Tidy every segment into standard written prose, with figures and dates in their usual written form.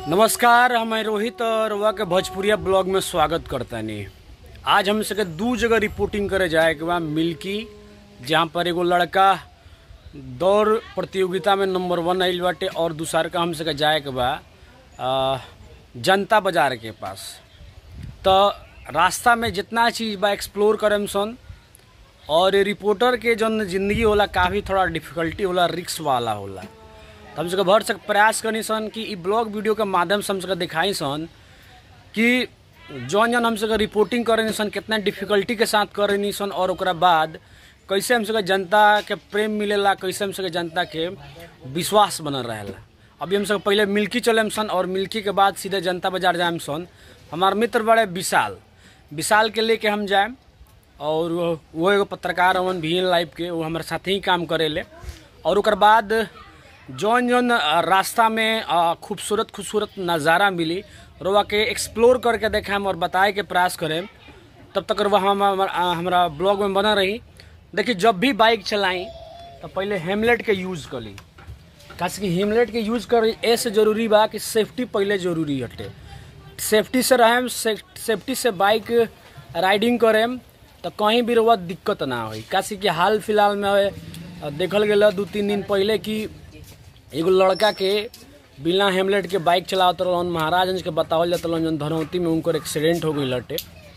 नमस्कार, हमें रोहित और रुआ के भोजपुरिया ब्लॉग में स्वागत करता नहीं। आज हम सके दू जगह रिपोर्टिंग करे जाए के बाद मिल्की, जहाँ पर एगो लड़का दौड़ प्रतियोगिता में नंबर 1 आइल बाटे और दूसर का हम सके जाए के बाद जनता बाजार के पास। तो रास्ता में जितना चीज़ बा एक्सप्लोर करम सन। और रिपोर्टर के जौन जिंदगी होला काफ़ी थोड़ा डिफिकल्टी होला, रिक्स वाला होला। तो हम सके भर सक प्रयास करनी सन कि ब्लॉग वीडियो के माध्यम से हम सके दिखाई सन कि जौन जौन हम सके रिपोर्टिंग करनी सन कितना डिफिकल्टी के साथ करनी सन, और ओकरा बाद कैसे हम सके जनता के प्रेम मिलेला, कैसे हम सके जनता के विश्वास बनल रहेला। अभी हम सके पहले मिल्की चलेम सन और मिल्की के बाद सीधे जनता बाजार जाएम सन। हमार मित्र बड़े विशाल के लेके हम जाएम, और वो एगो पत्रकार हवन VN लाइव के, वो हमारे साथ ही काम करेले। और ओकर बाद जौन जौन रास्ता में खूबसूरत नज़ारा मिली रोवा के एक्सप्लोर करके देखें और बताए के प्रयास करें। तब तक रोवा हमारा ब्लॉग में बना रही। देखिए, जब भी बाइक चलाई तो पहले हेमलेट के यूज़ कर ली, खास कि हेमलेट के यूज़ कर ऐसे ज़रूरी बा कि सेफ्टी पहले ज़रूरी हटे। सेफ्टी से रहें, सेफ्टी से बाइक राइडिंग करें तो कहीं भी रोवा दिक्कत ना हो। काशी कि हाल फिलहाल में देखल गया 2-3 दिन पहले कि एगो लड़का के बिना हेमलेट के बाइक चलावत रहन, महाराजगंज के बतावल जाता जौन धनौती में उनकर एक्सीडेंट हो गई लटे।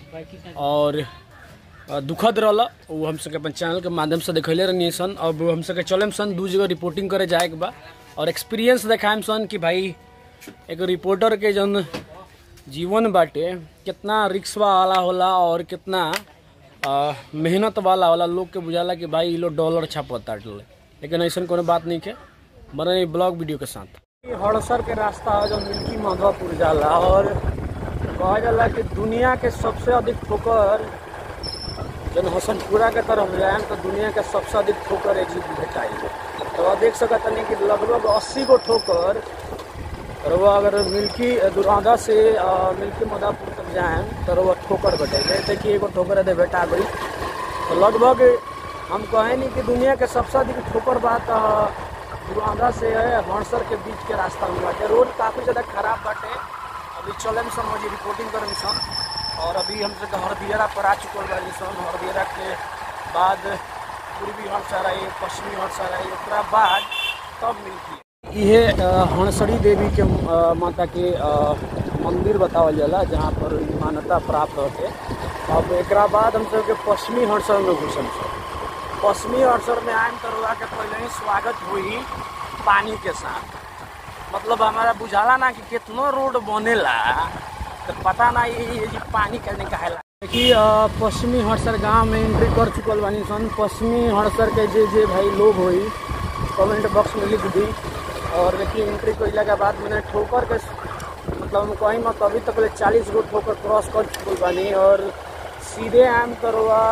और दुखद रहला, वो हम सके अपन चैनल के माध्यम से दिखैले रहनी सन। अब हम सके चलेम सन दू जगह रिपोर्टिंग करे जाए के बा और एक्सपीरियंस देखाएम सन कि भाई एक रिपोर्टर के जौन जीवन बाटे कितना रिक्स वाला होला और कितना मेहनत वाला होला। लोग के बुझाला कि भाई लोग डॉलर छापता, लेकिन ऐसा कोनो बात नहीं है। बने ब्लॉग वीडियो के साथ हड़सर के रास्ता है जो मिल्की माधवापुर जाला, और कहा जाला कि दुनिया के सबसे अधिक ठोकर जब हसनपुरा के तरफ जाए तो दुनिया के सबसे अधिक ठोकर एक चीज भेटाई। तो देख सकते नहीं कि लगभग 80 गो ठोकर। और वो अगर मिल्की दुरादा से मिल्की माधवापुर तक जाए तो वो ठोकर बटे, जैसे कि एगो ठोकर है बेटा गई। तो लगभग हम कहें नहीं कि दुनिया के सबसे अधिक ठोकर बात दुरादा से हड़सर के बीच के रास्ता में बाटे। रोड काफ़ी ज़्यादा खराब बाटे। अभी चले सन मुझे रिपोर्टिंग करें सन, और अभी हम से हरदियरा पर आ चुकल बानी सन। हरदियरा के बाद पूर्वी हड़सर आई, पश्चिमी हड़सर आई, उसके बाद तब मिल्की। ये हड़सरी देवी के माता के मंदिर बतावल जाला, जहाँ पर मान्यता प्राप्त होते। अब एक बाद हम सबके पश्चिमी हड़सर में घुसम सन। पश्चिमी हड़सर में आए तो रुआ के पहले ही स्वागत हुई पानी के साथ। मतलब हमारा बुझाला ना कि कितना रोड बनेला तो पता ना ये पानी करने का है। देखिए, पश्चिमी हड़सर गांव में एंट्री कर चुकल बानी सन। पश्चिमी हड़सर के जे भाई लोग हुई कमेंट बॉक्स में लिख दी। और देखिए, एंट्री कइला के बाद मैंने ठोकर के मतलब हम कहीं मत अभी तक 40 गो ठोकर क्रॉस कर चुकल बानी, और सीधे आम करवा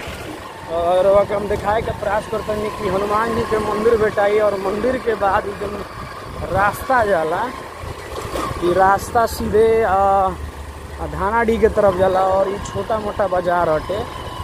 और के हम दिखाए के प्रयास करते हैं कि हनुमान जी के मंदिर बेटाई। और मंदिर के बाद एकदम रास्ता जाला, ये रास्ता सीधे धानाडी के तरफ जाला, और ये छोटा मोटा बाजार हटे।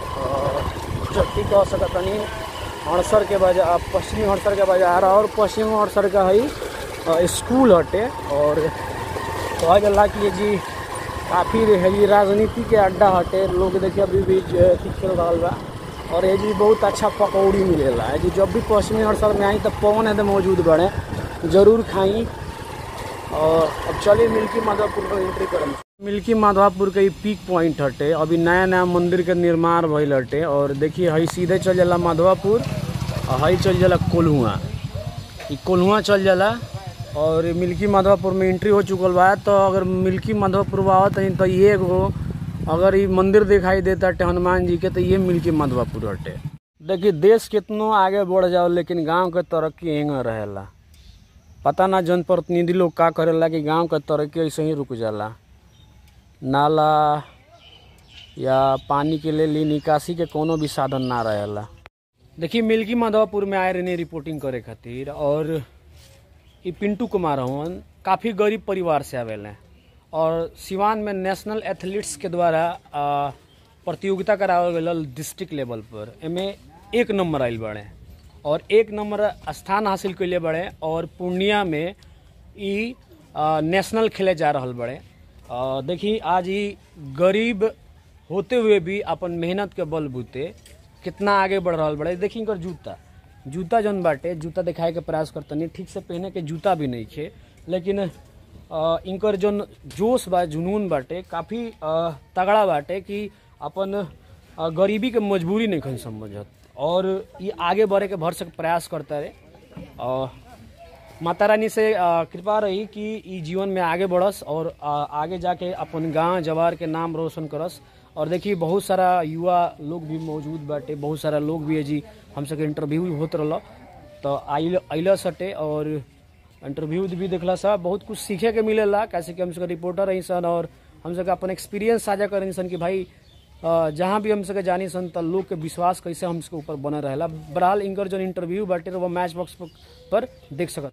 जबकि कह सकता नहीं हड़सर के बाजार, पश्चिमी हड़सर के बाजार और पश्चिमी हड़सर का ही स्कूल हटे। और कहा जाला कि ये जी काफ़ी है राजनीति के अड्डा हटे। लोग देखिए अभी भी खेल रहा बा, और ये जी बहुत अच्छा पकौड़ी मिलेला है जी। जब भी पश्चिमी हड़सर में आई तो पवन है मौजूद बड़े, ज़रूर खाई। और अब चलिए मिल्की माधवापुर को एंट्री करें। मिल्की माधवापुर के पीक पॉइंट हटे, अभी नया मंदिर के निर्माण भइल हटे। और देखिए हई सीधे चल जाला माधवापुर, और हई चल जाला कोल्हुआ, ये कोल्हुआ चल जाला। और मिल्की माधवापुर में एंट्री हो चुकल बा। तो अगर मिल्की माधवापुर आवत तो ये एगो अगर ये मंदिर दिखाई देता हनुमान जी के, तो ये मिल्की माधवापुर हटे। देखिए, देश कितनों आगे बढ़ जाओ लेकिन गांव के तरक्की एंगे रहेला। पता ना जनप्रतिनिधि लोग का करेला कि गांव के तरक्की ऐसे ही रुक जाला। नाला या पानी के लिए निकासी के कोनो भी साधन ना रहेला। देखिए, मिल्की माधवापुर में आए रहने रिपोर्टिंग करे खातिर, और ये पिंटू कुमार हवन काफ़ी गरीब परिवार से आवेले। और सिवान में नेशनल एथलीट्स के द्वारा प्रतियोगिता करावल गया डिस्ट्रिक्ट लेवल पर। एमें 1 नंबर आइल बड़े और 1 नंबर स्थान हासिल कैले बड़े। और पूर्णिया में नेशनल खेले जा रहल बड़े। देखी आज ही गरीब होते हुए भी अपन मेहनत के बलबूते कितना आगे बढ़ रहल बड़े। देखी इनकर जूता जौन बाटे, जूता दिखाए के प्रयास करतनी, ठीक से पहने के जूता भी नहीं खे, लेकिन इनकर जौन जोश बा, जुनून बाटे काफ़ी तगड़ा बाटे कि अपन गरीबी के मजबूरी नहीं खन समझत और ये आगे बढ़े के भरसक प्रयास करता रहे। माता रानी से कृपा रही कि ये जीवन में आगे बढ़स और आगे जाके अपन गांव जवार के नाम रोशन करस। और देखिए बहुत सारा युवा लोग भी मौजूद बाटे, बहुत सारा लोग भी है जी हमसे के इंटरव्यू होत रहा, तो आइल सटे और इंटरव्यू भी देखला सा, बहुत कुछ सीखे के मिलेला। कैसे कि हमसे रिपोर्टर रही सन और हमसे अपन एक्सपीरियंस साझा करें सन कि भाई जहाँ भी हमसे जानी सन तो लोग के विश्वास कैसे हमसे ऊपर बने रहेला। बहरहाल इनकर जो इंटरव्यू बाटे वो मैच बॉक्स पर देख सकत।